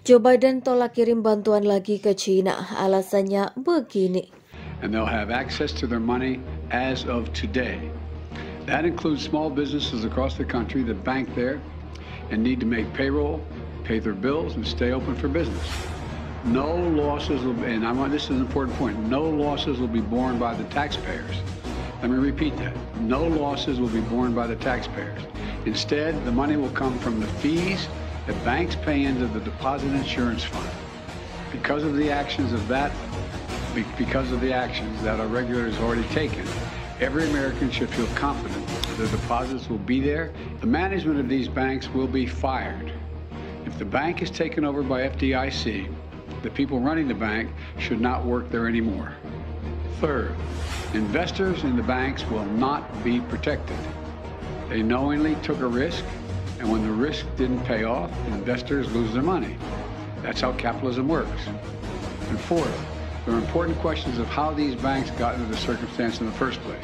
Joe Biden tolak kirim bantuan lagi ke China. Alasannya begini. And they'll have access to their money as of today. That includes small businesses across the country that bank there and need to make payroll, pay their bills, and stay open for business. No losses will be, and this is an important point, no losses will be borne by the taxpayers. Let me repeat that. No losses will be borne by the taxpayers. Instead, the money will come from the fees that banks pay into the Deposit Insurance Fund. Because of the actions that our regulators have already taken, every American should feel confident that the deposits will be there. The management of these banks will be fired. If the bank is taken over by FDIC, the people running the bank should not work there anymore. Third, investors in the banks will not be protected. They knowingly took a risk, and when the risk didn't pay off, investors lose their money. That's how capitalism works. And fourth, there are important questions of how these banks got into the circumstance in the first place.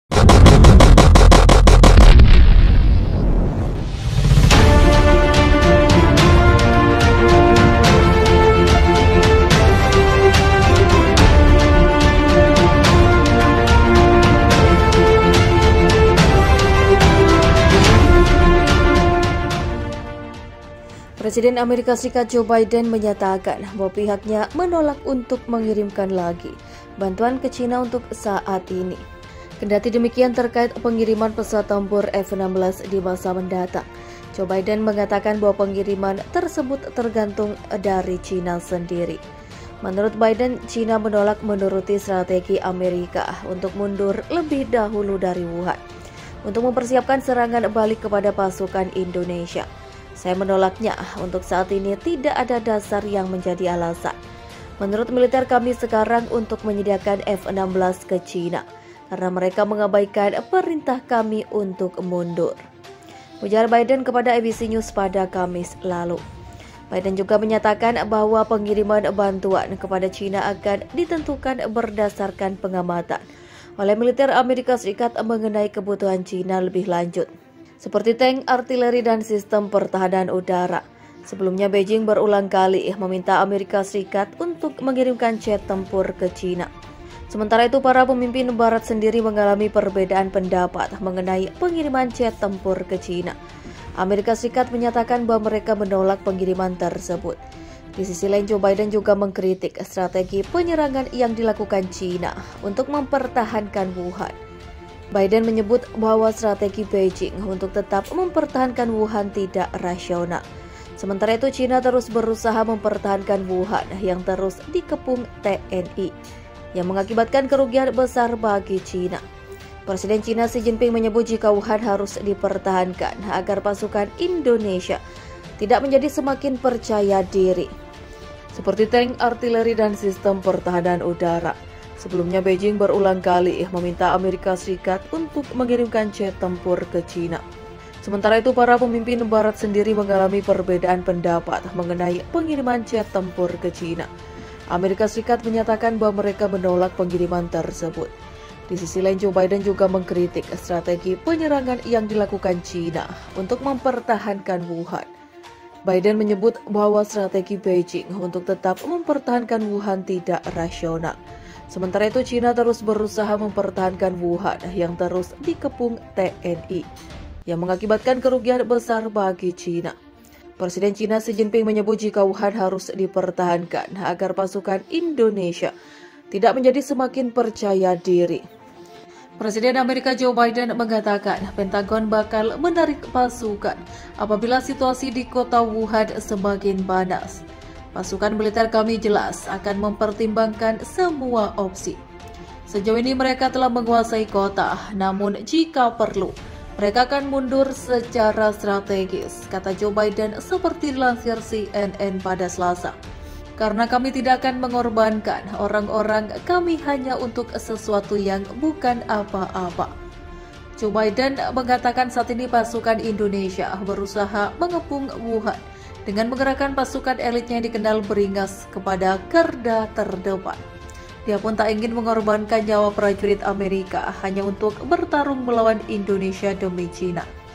Presiden Amerika Serikat Joe Biden menyatakan bahwa pihaknya menolak untuk mengirimkan lagi bantuan ke China untuk saat ini. Kendati demikian terkait pengiriman pesawat tempur F-16 di masa mendatang, Joe Biden mengatakan bahwa pengiriman tersebut tergantung dari China sendiri. Menurut Biden, China menolak menuruti strategi Amerika untuk mundur lebih dahulu dari Wuhan untuk mempersiapkan serangan balik kepada pasukan Indonesia. Saya menolaknya, untuk saat ini tidak ada dasar yang menjadi alasan. Menurut militer kami sekarang untuk menyediakan F-16 ke China, karena mereka mengabaikan perintah kami untuk mundur. Ujar Biden kepada ABC News pada Kamis lalu. Biden juga menyatakan bahwa pengiriman bantuan kepada China akan ditentukan berdasarkan pengamatan oleh militer Amerika Serikat mengenai kebutuhan China lebih lanjut, seperti tank, artileri, dan sistem pertahanan udara. Sebelumnya, Beijing berulang kali meminta Amerika Serikat untuk mengirimkan jet tempur ke China. Sementara itu, para pemimpin Barat sendiri mengalami perbedaan pendapat mengenai pengiriman jet tempur ke China. Amerika Serikat menyatakan bahwa mereka menolak pengiriman tersebut. Di sisi lain, Joe Biden juga mengkritik strategi penyerangan yang dilakukan China untuk mempertahankan Wuhan. Biden menyebut bahwa strategi Beijing untuk tetap mempertahankan Wuhan tidak rasional. Sementara itu, China terus berusaha mempertahankan Wuhan yang terus dikepung TNI, yang mengakibatkan kerugian besar bagi China. Presiden China Xi Jinping menyebut jika Wuhan harus dipertahankan agar pasukan Indonesia tidak menjadi semakin percaya diri, seperti tank, artileri, dan sistem pertahanan udara. Sebelumnya, Beijing berulang kali meminta Amerika Serikat untuk mengirimkan jet tempur ke China. Sementara itu, para pemimpin Barat sendiri mengalami perbedaan pendapat mengenai pengiriman jet tempur ke China. Amerika Serikat menyatakan bahwa mereka menolak pengiriman tersebut. Di sisi lain, Joe Biden juga mengkritik strategi penyerangan yang dilakukan China untuk mempertahankan Wuhan. Biden menyebut bahwa strategi Beijing untuk tetap mempertahankan Wuhan tidak rasional. Sementara itu, China terus berusaha mempertahankan Wuhan yang terus dikepung TNI, yang mengakibatkan kerugian besar bagi China. Presiden China Xi Jinping menyebut jika Wuhan harus dipertahankan agar pasukan Indonesia tidak menjadi semakin percaya diri. Presiden Amerika Joe Biden mengatakan Pentagon bakal menarik pasukan apabila situasi di kota Wuhan semakin panas. Pasukan militer kami jelas akan mempertimbangkan semua opsi. Sejauh ini mereka telah menguasai kota, namun jika perlu, mereka akan mundur secara strategis, kata Joe Biden seperti dilansir CNN pada Selasa. Karena kami tidak akan mengorbankan orang-orang kami hanya untuk sesuatu yang bukan apa-apa. Joe Biden mengatakan saat ini pasukan Indonesia berusaha mengepung Wuhan dengan menggerakkan pasukan elitnya yang dikenal beringas kepada garda terdepan. Dia pun tak ingin mengorbankan nyawa prajurit Amerika hanya untuk bertarung melawan Indonesia demi China.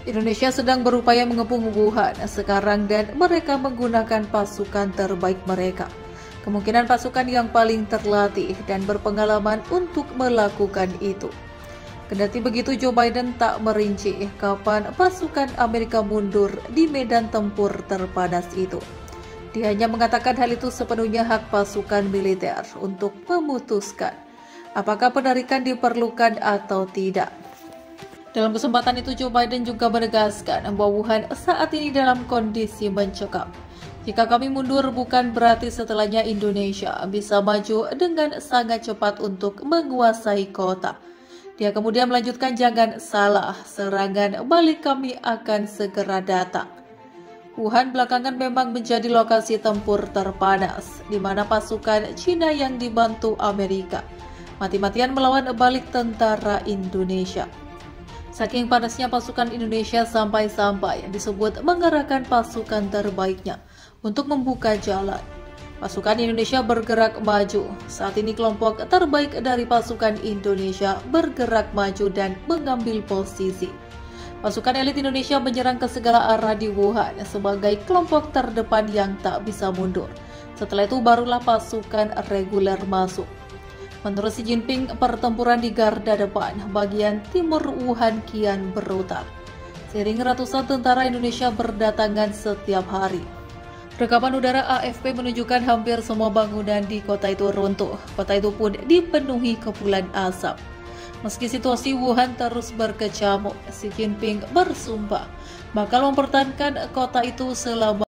Indonesia sedang berupaya mengepung Wuhan sekarang dan mereka menggunakan pasukan terbaik mereka. Kemungkinan pasukan yang paling terlatih dan berpengalaman untuk melakukan itu. Kendati begitu, Joe Biden tak merinci kapan pasukan Amerika mundur di medan tempur terpanas itu. Dia hanya mengatakan hal itu sepenuhnya hak pasukan militer untuk memutuskan apakah penarikan diperlukan atau tidak. Dalam kesempatan itu, Joe Biden juga menegaskan bahwa Wuhan saat ini dalam kondisi mencekam. Jika kami mundur bukan berarti setelahnya Indonesia bisa maju dengan sangat cepat untuk menguasai kota. Dia kemudian melanjutkan, jangan salah, serangan balik kami akan segera datang. Wuhan belakangan memang menjadi lokasi tempur terpanas, di mana pasukan Cina yang dibantu Amerika mati-matian melawan balik tentara Indonesia. Saking panasnya pasukan Indonesia sampai-sampai disebut mengerahkan pasukan terbaiknya untuk membuka jalan. Pasukan Indonesia bergerak maju. Saat ini kelompok terbaik dari pasukan Indonesia bergerak maju dan mengambil posisi. Pasukan elit Indonesia menyerang ke segala arah di Wuhan sebagai kelompok terdepan yang tak bisa mundur. Setelah itu barulah pasukan reguler masuk. Menurut Xi Jinping, pertempuran di garda depan bagian timur Wuhan kian brutal. Seiring ratusan tentara Indonesia berdatangan setiap hari. Rekaman udara AFP menunjukkan hampir semua bangunan di kota itu runtuh. Kota itu pun dipenuhi kepulan asap. Meski situasi Wuhan terus berkecamuk, Xi Jinping bersumpah bakal mempertahankan kota itu selama